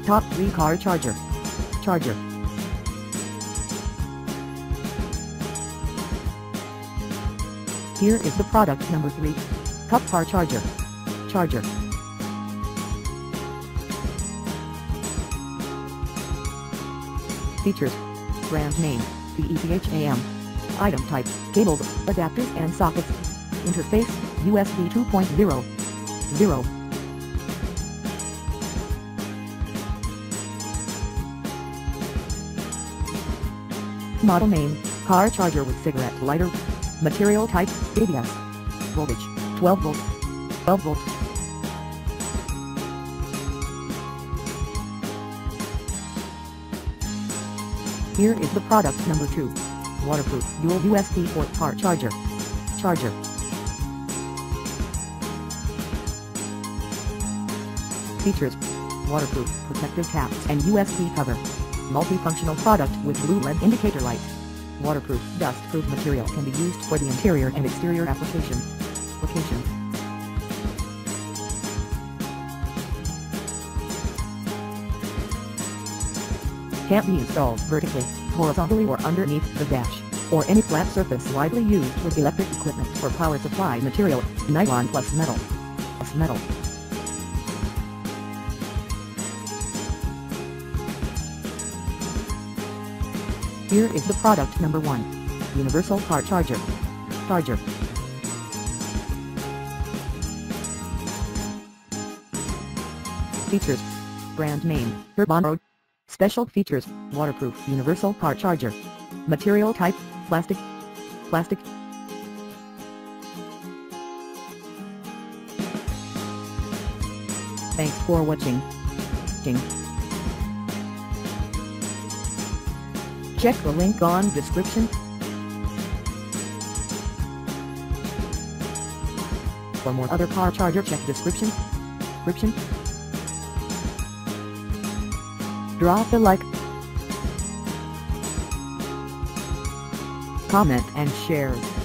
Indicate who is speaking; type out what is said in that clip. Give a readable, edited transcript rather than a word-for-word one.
Speaker 1: Top 3 car charger. Charger. Here is the product number 3. Cup car charger. Charger. Features. Brand name, PETHAM. Item type, cables, adapters and sockets. Interface, USB 2.0. 0. Model name, car charger with cigarette lighter. Material type, ABS. Voltage, 12 volts. 12 volts. Here is the product number 2. Waterproof dual USB port car charger. Charger. Features. Waterproof protective caps and USB cover. Multifunctional product with blue LED indicator light. Waterproof dust-proof material can be used for the interior and exterior application. Can't be installed vertically, horizontally or underneath the dash, or any flat surface widely used with electric equipment for power supply material, nylon plus metal. Here is the product number 1. Universal car charger. Charger. Features. Brand name, Turbonroad. Special features, waterproof universal car charger. Material type, plastic. Plastic. Thanks for watching. Check the link on description for more other car charger. Check description. Drop a like, comment and share.